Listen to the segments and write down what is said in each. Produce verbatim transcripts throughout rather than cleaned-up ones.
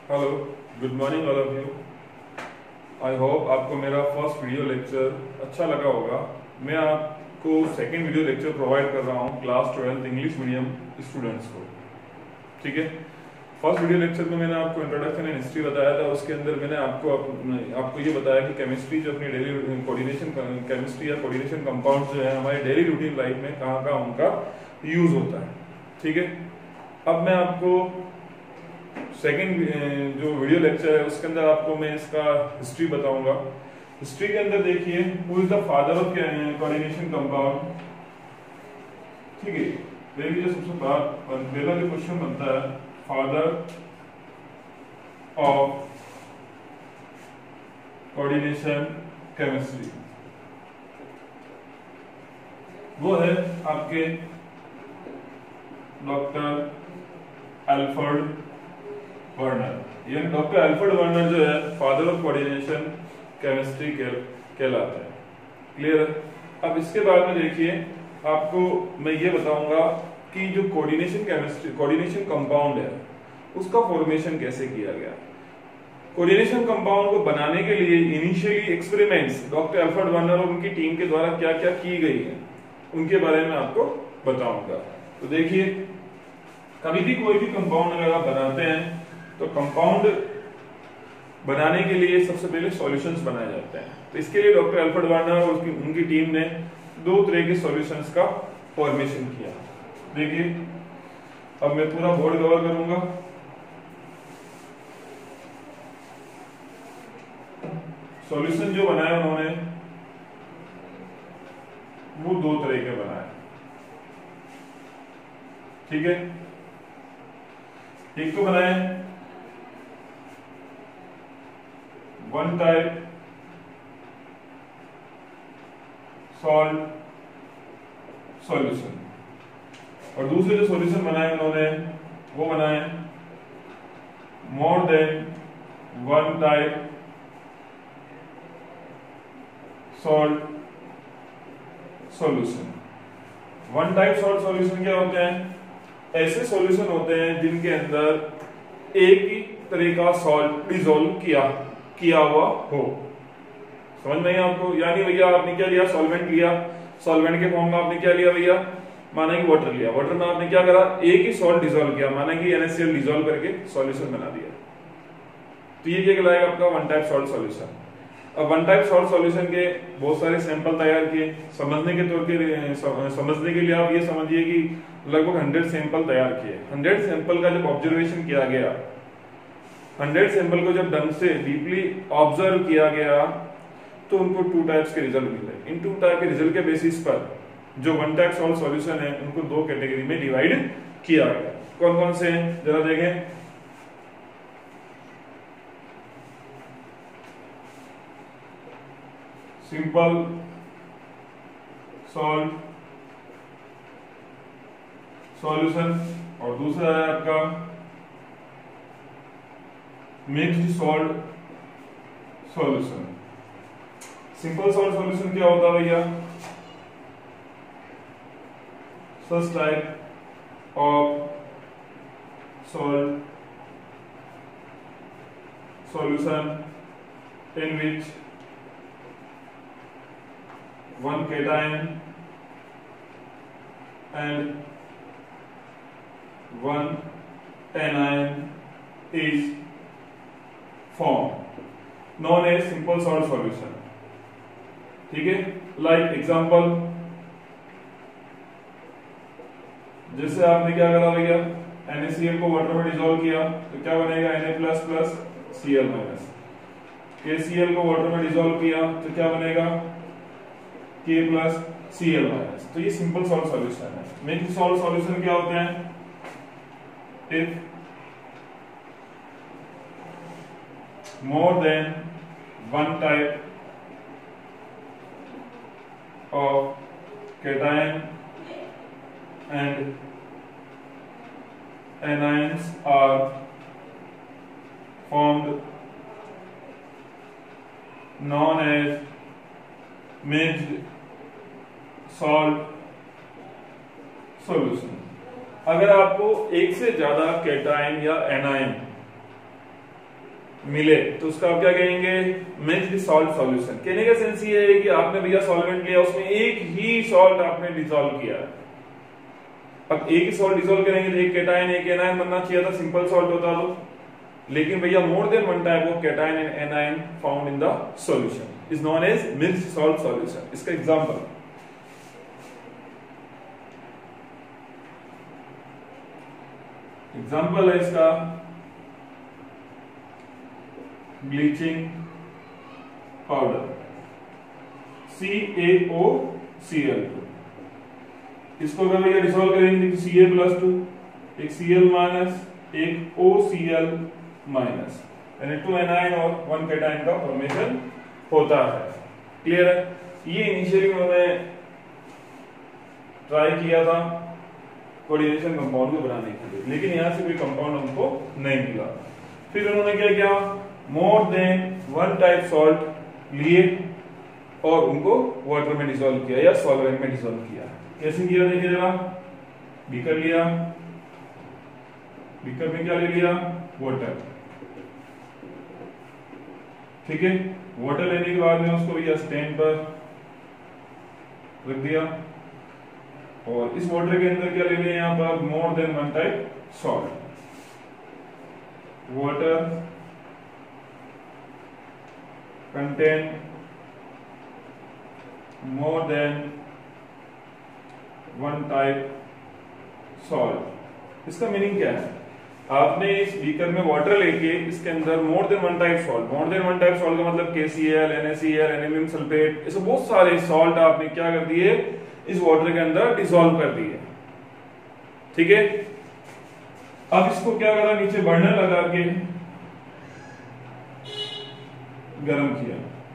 Hello, good morning all of you. I hope आपको मेरा first video lecture अच्छा लगा होगा। मैं आपको सेकंड वीडियो लेक्चर प्रोवाइड कर रहा हूँ class twelfth English medium students को। ठीक है, फर्स्ट वीडियो लेक्चर में मैंने आपको इंट्रोडक्शन एंड हिस्ट्री बताया था। उसके अंदर मैंने आपको आपको ये बताया कि केमिस्ट्री जो अपनी डेली कोऑर्डिनेशन केमिस्ट्री या कोऑर्डिनेशन कंपाउंड्स जो है हमारे डेली रूटीन लाइफ में कहाँ कहाँ उनका यूज होता है। ठीक है, अब मैं आपको सेकंड जो वीडियो लेक्चर है उसके अंदर आपको मैं इसका हिस्ट्री बताऊंगा। हिस्ट्री के अंदर देखिए, who is the father of coordination compound. ठीक है, देखिए जो सबसे पहला जो क्वेश्चन बनता है, फादर ऑफ कोऑर्डिनेशन केमिस्ट्री, वो है आपके डॉक्टर अल्फ्रेड वर्नर। यानी डॉक्टर अल्फ्रेड वर्नर जो है फादर ऑफ कोऑर्डिनेशन केमिस्ट्री के कहलाते हैं। क्लियर है। अब इसके बाद में देखिए, आपको मैं ये बताऊंगा कि जो कोऑर्डिनेशन केमिस्ट्री कोऑर्डिनेशन कंपाउंड है उसका फॉर्मेशन कैसे किया गया। कोऑर्डिनेशन कंपाउंड को बनाने के लिए initially experiments doctor Alfred Werner और उनकी टीम के द्वारा क्या क्या की गई है उनके बारे में आपको बताऊंगा। तो देखिए, कभी भी कोई भी कंपाउंड अगर आप बनाते हैं तो कंपाउंड बनाने के लिए सबसे पहले सॉल्यूशंस बनाए जाते हैं। तो इसके लिए डॉक्टर अल्फ्रेड वर्नर और उसकी उनकी टीम ने दो तरह के सॉल्यूशंस का फॉर्मेशन किया। देखिए, अब मैं पूरा बोर्ड कवर करूंगा। सॉल्यूशन जो बनाया उन्होंने वो दो तरह के बनाए। ठीक है, एक तो बनाए वन टाइप सॉल्ट सॉल्यूशन, और दूसरे जो सॉल्यूशन बनाए उन्होंने वो बनाए more than one type salt solution. One type salt solution क्या होते हैं? ऐसे सॉल्यूशन होते हैं जिनके अंदर एक ही तरह का सॉल्ट डिसॉल्व किया किया हुआ हो। समझ में आपको? यानी भैया आपने क्या लिया, सॉल्वेंट लिया, सॉल्वेंट के फॉर्म में आपने क्या लिया भैया, माना कि वाटर लिया, वाटर में आपने क्या करा, एक ही सॉल्ट डिसॉल्व किया, माना कि N A C L dissolve करके सॉल्यूशन बना दिया। तो ये क्या कहलाएगा आपका वन टाइप सॉल्ट सॉल्यूशन। अब वन टाइप सॉल्ट सॉल्यूशन के बहुत सारे सैंपल तैयार किए। समझने के तौर के समझने के लिए आप ये समझिए कि लगभग हंड्रेड सैंपल तैयार किए। हंड्रेड सैंपल का जब ऑब्जर्वेशन किया गया, हंड्रेड सैंपल को जब ढंग से डीपली ऑब्जर्व किया गया तो उनको टू टाइप्स के रिजल्ट मिले। इन टू टाइप के रिजल्ट के बेसिस पर जो वन टाइप सॉल्ट सॉल्यूशन है उनको दो कैटेगरी में डिवाइड किया गया। कौन कौन से हैं जरा देखें। सिंपल सॉल्ट सॉल्यूशन और दूसरा है आपका mixed salt solution. Simple salt solution क्या होता है भैया? Such type of salt solution in which one cation and one anion is formed, known as simple salt solution. ठीक है, like example, जैसे आपने क्या करा भैया, एन ए सी एल को वाटर में डिसॉल्व किया तो क्या बनेगा, Na plus plus C L minus. K C L को वाटर में डिसॉल्व किया तो क्या बनेगा, K plus C L minus. तो ये सिंपल सॉल्ट सॉल्यूशन है। मिक्स्ड सॉल्ट सॉल्यूशन क्या होते हैं? If more than one type of cation and anions are formed, known as mixed salt solution. अगर आपको एक से ज्यादा कैटायन या एनायन मिले तो उसका आप क्या कहेंगे, मिक्स्ड सॉल्ट सॉल्यूशन। कहने का सेंस ये है कि आपने भैया सॉल्वेंट लिया, उसमें एक ही सॉल्ट आपने डिसॉल्व किया। अब एक ही सॉल्ट डिसॉल्व करेंगे तो एक केटायन एक एनायन बनना चाहिए था, सिंपल सॉल्ट होता तो। लेकिन भैया more than one type of cation and anion found in the solution is known as mixed salt solution. इसका एग्जांपल एग्जांपल है इसका bleaching powder C A O C L two. इसको अगर भैया डिसॉल्व करेंगे तो सी ए प्लस टू, एक सी L minus, एक ओ सी एल माइनस, यानी टू एनायन और वन केटायन का फॉर्मेशन होता है। क्लियर है? ये इनिशियली उन्होंने ट्राई किया था कोऑर्डिनेशन कंपाउंड को बनाने के लिए, लेकिन यहां से कोई कंपाउंड हमको नहीं मिला। फिर उन्होंने क्या किया, more than one type salt लिए और उनको वाटर में डिसॉल्व किया या सॉल्वेंट में डिसॉल्व किया। कैसे किया देखिए जरा, बीकर लिया, बीकर में क्या ले लिया, वाटर। ठीक है, वाटर लेने के बाद में उसको भैया स्टैंड पर रख दिया और इस वाटर के अंदर क्या ले लिया, यहां पर more than one type salt. Water contain more than one type salt. इसका मीनिंग क्या है, आपने इस बीकर में वाटर लेके इसके अंदर more than one type salt, more than one type salt का मतलब K C L, N A C L, aluminium sulphate, ऐसे बहुत सारे सॉल्ट आपने क्या कर दिए इस वाटर के अंदर डिसॉल्व कर दिए। ठीक है, अब इसको क्या करा, नीचे बर्नर लगा के गरम किया,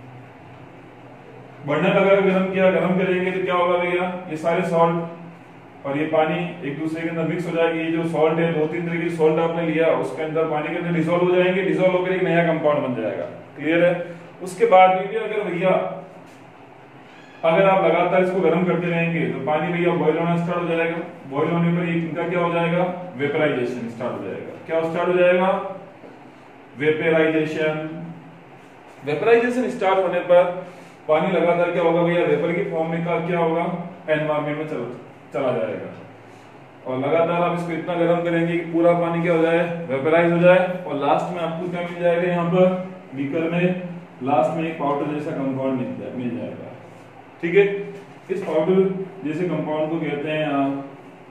बर्नर लगा के गरम किया। गरम करेंगे तो क्या होगा भैया, ये सारे सॉल्ट और ये पानी एक दूसरे के अंदर मिक्स हो जाएगी। ये जो सॉल्ट है, दो तीन तरह की सॉल्ट आपने लिया, उसके अंदर पानी के अंदर डिसॉल्व हो जाएंगे, डिसॉल्व होकर एक नया कंपाउंड बन जाएगा। क्लियर है? उसके बाद भी अगर भैया अगर आप लगातार इसको गर्म करते रहेंगे तो पानी भैया बॉयल होना स्टार्ट हो जाएगा। बॉयल होने पर इनका क्या हो जाएगा, वेपराइजेशन स्टार्ट हो जाएगा। क्या स्टार्ट हो जाएगा, वेपराइजेशन। वेपराइजेशन स्टार्ट होने पर पानी लगातार क्या होगा भैया, वेपर की फॉर्म में का क्या होगा, एनवायरमेंट में चल, चला जाएगा। और लगातार आप इसको इतना गर्म करेंगे कि पूरा पानी क्या हो जाए, वेपराइज हो जाए और लास्ट में आपको क्या मिल जाएगा, यहाँ पर बीकर में लास्ट में एक पाउडर जैसा कंपाउंड मिल जाए, मिल जाएगा। ठीक है, इस पाउडर जैसे कंपाउंड को कहते हैं आप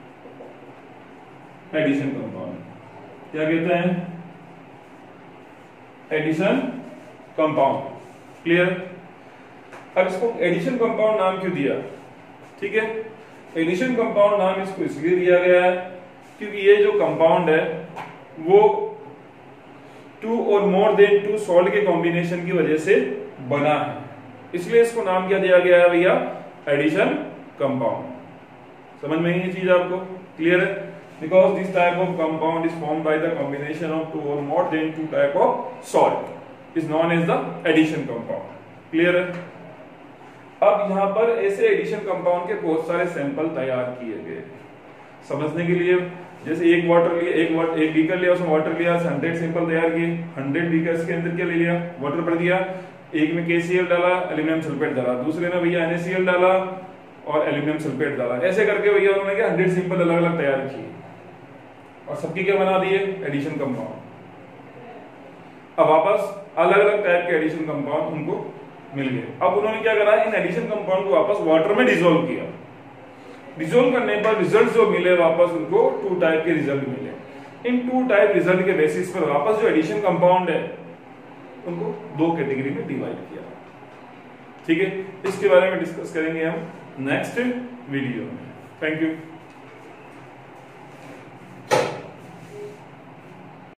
एडिशन कंपाउंड। क्या कहते हैं, एडिशन कंपाउंड। क्लियर? अब इसको एडिशन कंपाउंड नाम क्यों दिया? ठीक है, एडिशन कंपाउंड नाम इसको इसलिए दिया गया है क्योंकि ये जो कंपाउंड है वो two or more than two salt के कॉम्बिनेशन की वजह से बना है, इसलिए इसको नाम क्या दिया गया है भैया, एडिशन कंपाउंड। समझ में ये चीज आपको क्लियर है? Because this type of compound is formed by the combination of two or more than two type of salt is known as the addition compound. Clear है? अब यहाँ पर ऐसे एडिशन कंपाउंड के बहुत सारे सैंपल तैयार किए गए समझने के लिए। जैसे एक वाटर लिया, एक वाटर एक बीकर लिया, उसमें वाटर लिया, हंड्रेड सैंपल तैयार किए। हंड्रेड बीकर्स के अंदर क्या ले लिया, वाटर भर दिया। एक में के सी एल डाला, एल्यूमिनियम सल्फेट डाला, दूसरे में भैया एन ए सी एल डाला और एल्यूमिनियम सल्फेट डाला। ऐसे करके भैया उन्होंने क्या हंड्रेड सैंपल अलग अलग तैयार किए और सबके क्या बना दिए, एडिशन कंपाउंड। अब वापस अलग अलग टाइप के एडिशन कंपाउंड उनको मिल गए। अब उन्होंने क्या करा, इन एडिशन कंपाउंड को वापस वाटर में डिसॉल्व किया। डिसॉल्व करने पर रिजल्ट जो मिले वापस उनको टू टाइप के रिजल्ट मिले। इन टू टाइप रिजल्ट के बेसिस पर वापस जो एडिशन कंपाउंड है उनको दो कैटेगरी में डिवाइड किया। ठीक है, इसके बारे में डिस्कस करेंगे हम नेक्स्ट वीडियो में। Thank you.